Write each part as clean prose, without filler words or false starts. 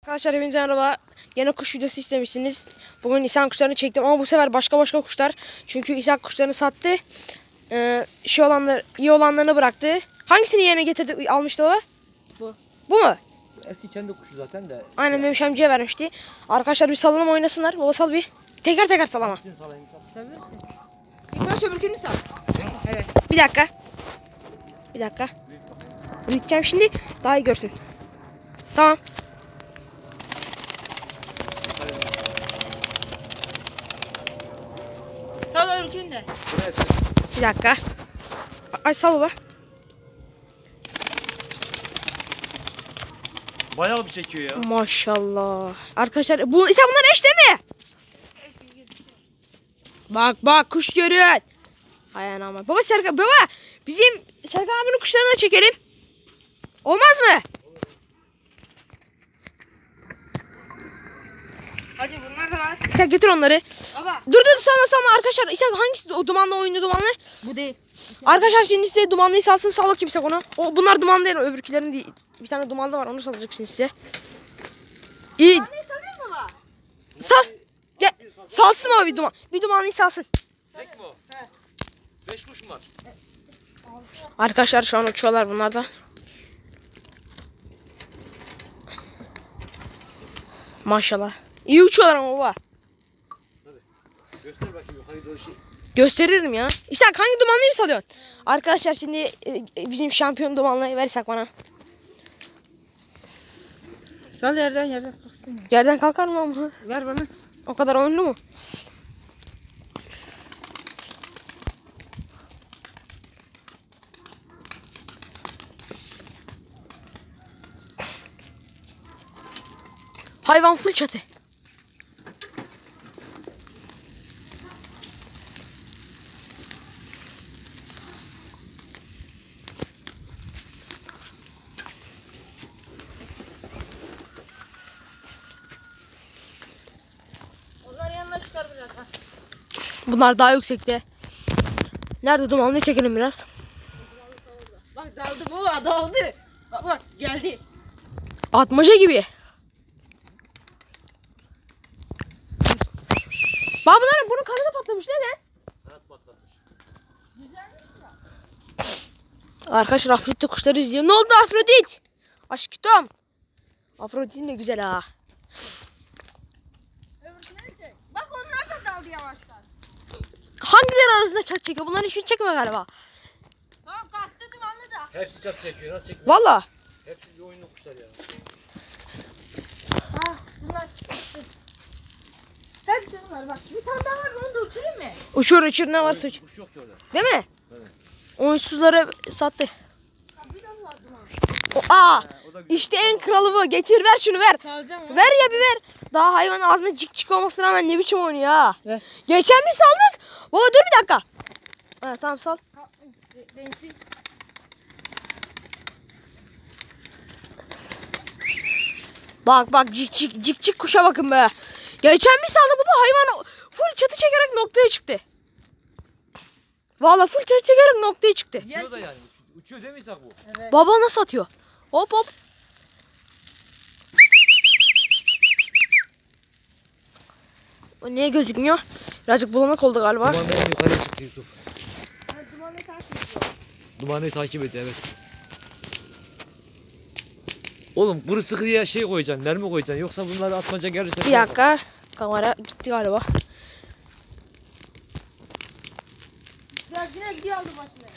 Arkadaşlar hepinize merhaba. Yine kuş videosu istemişsiniz. Bugün İshak kuşlarını çektim ama bu sefer başka kuşlar. Çünkü İshak kuşlarını sattı. İyi olanlarını bıraktı. Hangisini yerine getirdi, almıştı o? Bu mu? Eski kendi kuşu zaten de. Aynen Memiş amcaya vermişti. Arkadaşlar bir salalım oynasınlar. Baba sal bir. Teker salama. Sen verirsin. İlk baş öbürkünü sal. Evet. Bir dakika. Gideceğim şimdi. Daha iyi görsün. Tamam. Sal öbürkünü de. Bir dakika. Ay sal baba. Bayağı bir çekiyor ya. Maşallah. Arkadaşlar bunlar eş değil mi? Bak kuş görün. Hay anam. Baba bizim Serkan abinin kuşlarını da çekelim. Olmaz mı? Hacı bunlar da var. İshak getir onları. Baba. Dur salma arkadaşlar. İshak hangisi o dumanlı oyunu dumanlı? Bu değil. Arkadaşlar şimdi size dumanlıyı salsın, sal bakayım İshak onu. Bunlar dumanlı değil, öbürkülerin değil. Bir tane dumanlı var, onu salacak şimdi size. İyi. Anneyi salıyor mu baba? Sal. Gel. Salsın abi bir dumanlıyı salsın. Tek mi o? He. 5 kuş mu var? Arkadaşlar şu an uçuyorlar bunlar da. Maşallah. İyi uçuyorlar ama baba. Tabii. Göster bakayım yukarı doğru şey. Gösteririm ya. İshak hangi dumanlıyı mı salıyorsun? Arkadaşlar şimdi bizim şampiyon dumanlıyı ver İshak bana. Sal yerden kalksın. Yerden kalkar mı ama? Ver bana. O kadar oyunlu mu? Hayvan full çatı. Onlar yanına çıkar biraz. Ha. Bunlar daha yüksekte. Nerede dumanlıyı çekelim biraz. Bak daldı baba daldı. Bak geldi. Atmaca gibi. Bak bunun karnı da patlamış neden? Kanat patlamış. Arkadaşlar Afrodit kuşları izliyor. Ne oldu Afrodit? Aşkım. Afrodit'in de güzel ha. Öbürküleri çek. Bak onlar da daldı yavaştan. Hangileri arasında çat çekiyor? Bunların hiçbiri çekmiyor galiba. Tamam kalktı dumanlı da. Hepsi çat çekiyor. Nasıl çekmiyor? Valla. Hepsi bir oyunlu kuşlar ya. Ha bunlar çıktı. Hepsi bunlar bak. Bir tane daha var onu da uçurayım mı? Uçur ne varsa uçur. Kuş yok ki orada. Değil mi? Evet. Oyunsuzları sattı. Ha bir tane var duman. O da güzel. İşte en kralı bu. Getir ver şunu ver. Salacağım onu. Ver ya bir ver. Daha hayvan ağzında cik olmasına rağmen ne biçim oynuyor ha. Ver. Geçen bir saldık. Baba dur bir dakika. Evet tamam sal. Benimsi. Bak cik kuşa bakın be. Geçen bir saldık baba hayvan full çatı çekerek noktaya çıktı. Vallahi full çatı çekerek noktaya çıktı. Uçuyor da yani. Uçuyor değil mi İshak bu? Evet. Baba nasıl atıyor? Hop. O niye gözükmüyor? Birazcık bulanık oldu galiba. Dumanı yukarı çıktı Yusuf. Dumanı takip ediyor. Dumanı takip et evet. Oğlum kuru sıkıya şey koyacaksın, mermi koyacaksın. Yoksa bunları atmaca gelirse... Bir dakika. Kamera gitti galiba. Biraz yine gidiyor aldı başına.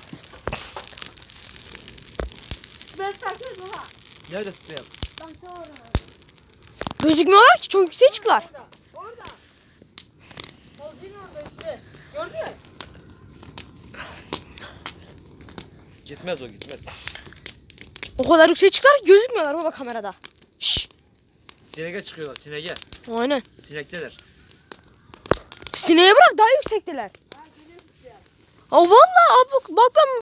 Ben takip baba. Nerede tutayım? Bak ta orada. Gözükmüyorlar ki çok yükseğe çıktılar. Orada. Bozduğun orada işte. Gördün mü? Gitmez o gitmez. O kadar yükseğe çıktılar ki gözükmüyorlar baba kamerada. Şşş. Sinege çıkıyorlar sinege. Aynen. Sinekteler. Sineğe bırak daha yüksekteler. Aa vallahi bak ben